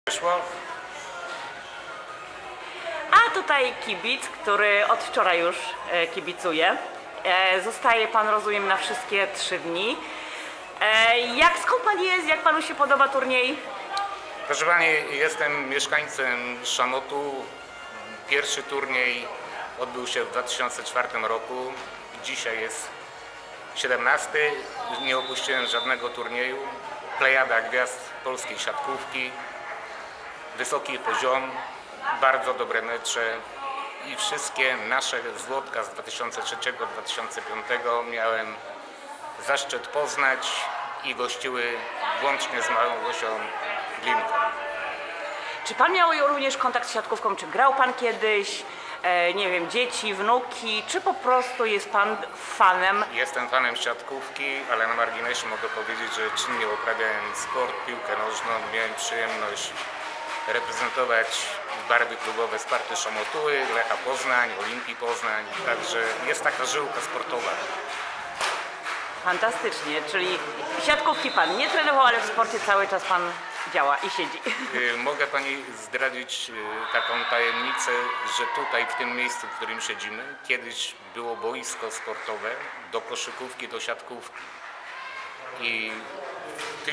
Wyszło? A tutaj kibic, który od wczoraj już kibicuje. Zostaje pan, rozumiem, na wszystkie 3 dni. Skąd pan jest? Jak panu się podoba turniej? Proszę pani, jestem mieszkańcem Szamotu. Pierwszy turniej odbył się w 2004 roku. Dzisiaj jest 17. Nie opuściłem żadnego turnieju. Plejada gwiazd polskiej siatkówki. Wysoki poziom, bardzo dobre mecze i wszystkie nasze złotka z 2003-2005 miałem zaszczyt poznać i gościły włącznie z Małgosią Glinką. Czy pan miał również kontakt z siatkówką? Czy grał pan kiedyś? Nie wiem, dzieci, wnuki, czy po prostu jest pan fanem? Jestem fanem siatkówki, ale na marginesie mogę powiedzieć, że czynnie uprawiałem sport, piłkę nożną. Miałem przyjemność reprezentować barwy klubowe Sparty Szamotuły, Lecha Poznań, Olimpii Poznań, także jest taka żyłka sportowa. Fantastycznie, czyli siatkówki pan nie trenował, ale w sporcie cały czas pan działa i siedzi. Mogę pani zdradzić taką tajemnicę, że tutaj w tym miejscu, w którym siedzimy, kiedyś było boisko sportowe do koszykówki, do siatkówki i w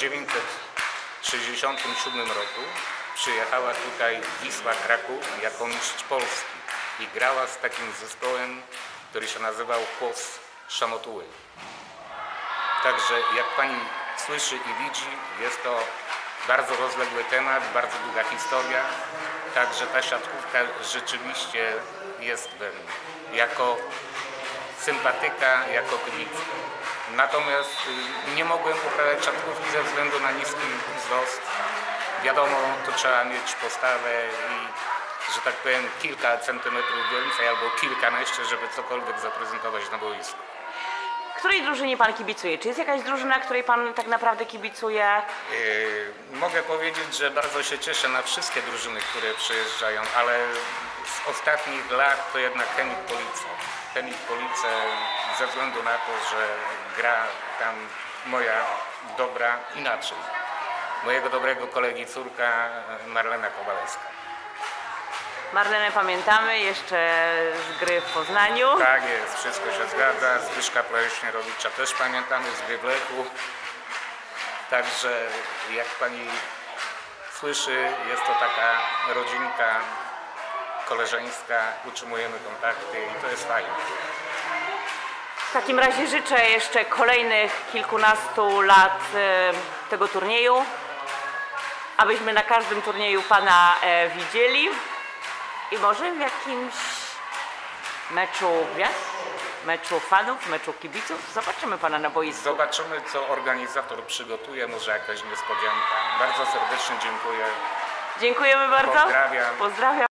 1967 roku przyjechała tutaj Wisła Kraków jako mistrz Polski i grała z takim zespołem, który się nazywał KOS Szamotuły. Także jak pani słyszy i widzi, jest to bardzo rozległy temat, bardzo długa historia, także ta siatkówka rzeczywiście jest we mnie, jako sympatyka, jako kibic. Natomiast nie mogłem uprawiać siatkówki ze względu na niski wzrost. Wiadomo, to trzeba mieć postawę i, że tak powiem, kilka centymetrów więcej albo kilkanaście, żeby cokolwiek zaprezentować na boisku. Której drużynie pan kibicuje? Czy jest jakaś drużyna, której pan tak naprawdę kibicuje? Mogę powiedzieć, że bardzo się cieszę na wszystkie drużyny, które przyjeżdżają, ale z ostatnich lat to jednak Chemik Police. Chemik Police ze względu na to, że gra tam moja dobra inaczej. Mojego dobrego kolegi córka Marlena Kowalewska. Marlenę pamiętamy jeszcze z gry w Poznaniu. Tak jest, wszystko się zgadza. Zbyszka Pleśnierowicza też pamiętamy z gry w Lechu. Także jak pani słyszy, jest to taka rodzinka koleżeńska, utrzymujemy kontakty i to jest fajne. W takim razie życzę jeszcze kolejnych kilkunastu lat tego turnieju, abyśmy na każdym turnieju pana widzieli i może w jakimś meczu gwiazd, meczu fanów, meczu kibiców zobaczymy pana na boisku. Zobaczymy, co organizator przygotuje, może jakaś niespodzianka. Bardzo serdecznie dziękuję. Dziękujemy bardzo. Pozdrawiam. Pozdrawiam.